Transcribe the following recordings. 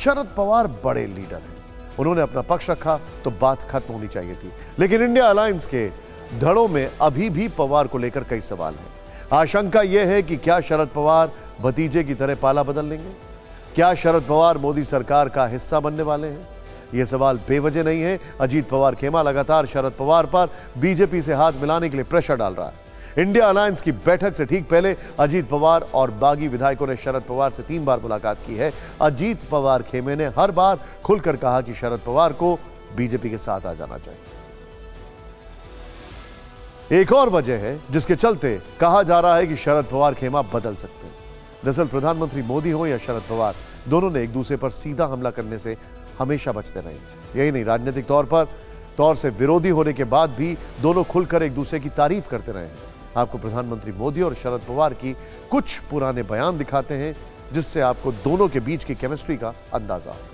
शरद पवार बड़े लीडर हैं, उन्होंने अपना पक्ष रखा तो बात खत्म होनी चाहिए थी। लेकिन इंडिया अलायंस के धड़ों में अभी भी पवार को लेकर कई सवाल हैं। आशंका यह है कि क्या शरद पवार भतीजे की तरह पाला बदल लेंगे? क्या शरद पवार मोदी सरकार का हिस्सा बनने वाले हैं? यह सवाल बेवजह नहीं है। अजीत पवार खेमा लगातार शरद पवार पर बीजेपी से हाथ मिलाने के लिए प्रेशर डाल रहा है। इंडिया अलायंस की बैठक से ठीक पहले अजीत पवार और बागी विधायकों ने शरद पवार से 3 बार मुलाकात की है। अजीत पवार खेमे ने हर बार खुलकर कहा कि शरद पवार को बीजेपी के साथ आ जाना चाहिए। एक और वजह है जिसके चलते कहा जा रहा है कि शरद पवार खेमा बदल सकते हैं। दरअसल प्रधानमंत्री मोदी हो या शरद पवार, दोनों ने एक दूसरे पर सीधा हमला करने से हमेशा बचते रहे। यही नहीं, राजनीतिक तौर से विरोधी होने के बाद भी दोनों खुलकर एक दूसरे की तारीफ करते रहे हैं। आपको प्रधानमंत्री मोदी और शरद पवार की कुछ पुराने बयान दिखाते हैं जिससे आपको दोनों के बीच की केमिस्ट्री का अंदाजा होगा।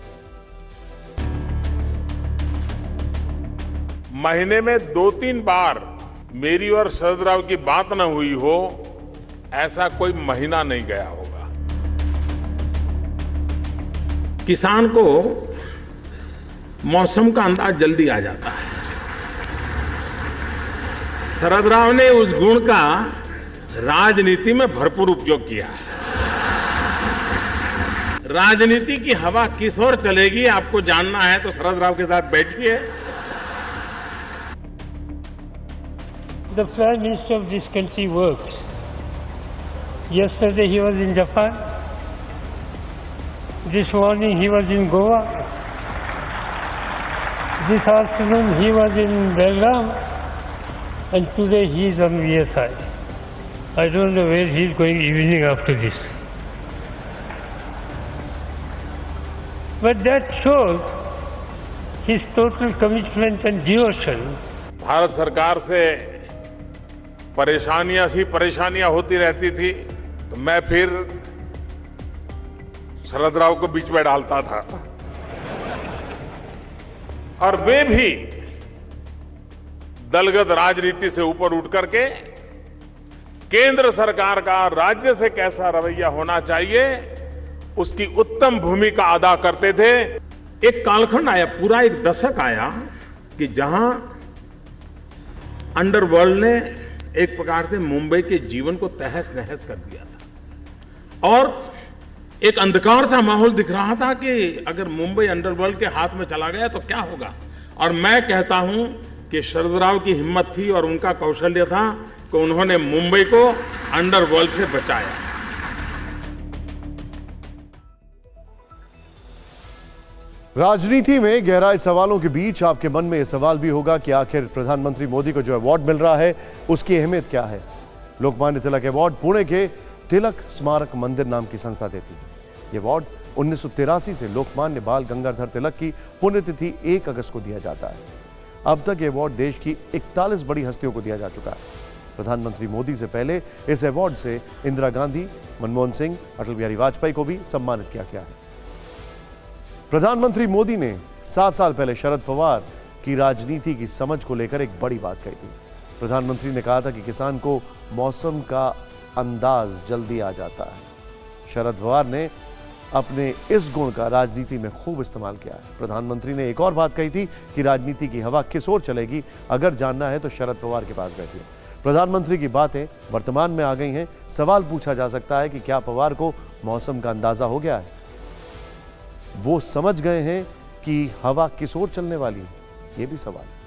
महीने में 2-3 बार मेरी और शरद राव की बात न हुई हो, ऐसा कोई महीना नहीं गया होगा। किसान को मौसम का अंदाज जल्दी आ जाता है। शरद राव ने उस गुण का राजनीति में भरपूर उपयोग किया है। राजनीति की हवा किस ओर चलेगी आपको जानना है तो शरद राव के साथ बैठिए। The Prime Minister of this country works. Yesterday he was in Japan. This morning he was in Goa. This afternoon he was in Belgaum. And today he is on VSI. I don't know where he is going evening after this. But that shows his total commitment and devotion. Bharat सरकार से परेशानियां होती रहती थी तो मैं फिर शरद राव को बीच में डालता था और वे भी दलगत राजनीति से ऊपर उठ करके केंद्र सरकार का राज्य से कैसा रवैया होना चाहिए उसकी उत्तम भूमिका अदा करते थे। एक कालखंड आया, पूरा एक दशक आया कि जहां अंडरवर्ल्ड ने एक प्रकार से मुंबई के जीवन को तहस नहस कर दिया था और एक अंधकार सा माहौल दिख रहा था कि अगर मुंबई अंडरवर्ल्ड के हाथ में चला गया तो क्या होगा। और मैं कहता हूं कि शरद राव की हिम्मत थी और उनका कौशल्य था कि उन्होंने मुंबई को अंडरवर्ल्ड से बचाया। राजनीति में गहराई सवालों के बीच आपके मन में यह सवाल भी होगा कि आखिर प्रधानमंत्री मोदी को जो अवार्ड मिल रहा है उसकी अहमियत क्या है। लोकमान्य तिलक अवार्ड पुणे के तिलक स्मारक मंदिर नाम की संस्था देती है। यह अवार्ड 1983 से लोकमान्य बाल गंगाधर तिलक की पुण्यतिथि 1 अगस्त को दिया जाता है। अब तक यह अवार्ड देश की 41 बड़ी हस्तियों को दिया जा चुका है। प्रधानमंत्री मोदी से पहले इस अवार्ड से इंदिरा गांधी, मनमोहन सिंह, अटल बिहारी वाजपेयी को भी सम्मानित किया गया है। प्रधानमंत्री मोदी ने 7 साल पहले शरद पवार की राजनीति की समझ को लेकर एक बड़ी बात कही थी। प्रधानमंत्री ने कहा था कि किसान को मौसम का अंदाज जल्दी आ जाता है। शरद पवार ने अपने इस गुण का राजनीति में खूब इस्तेमाल किया है। प्रधानमंत्री ने एक और बात कही थी कि राजनीति की हवा किस ओर चलेगी अगर जानना है तो शरद पवार के पास बैठिए। प्रधानमंत्री की बातें वर्तमान में आ गई हैं। सवाल पूछा जा सकता है कि क्या पवार को मौसम का अंदाजा हो गया है? वो समझ गए हैं कि हवा किस ओर चलने वाली है? ये भी सवाल है।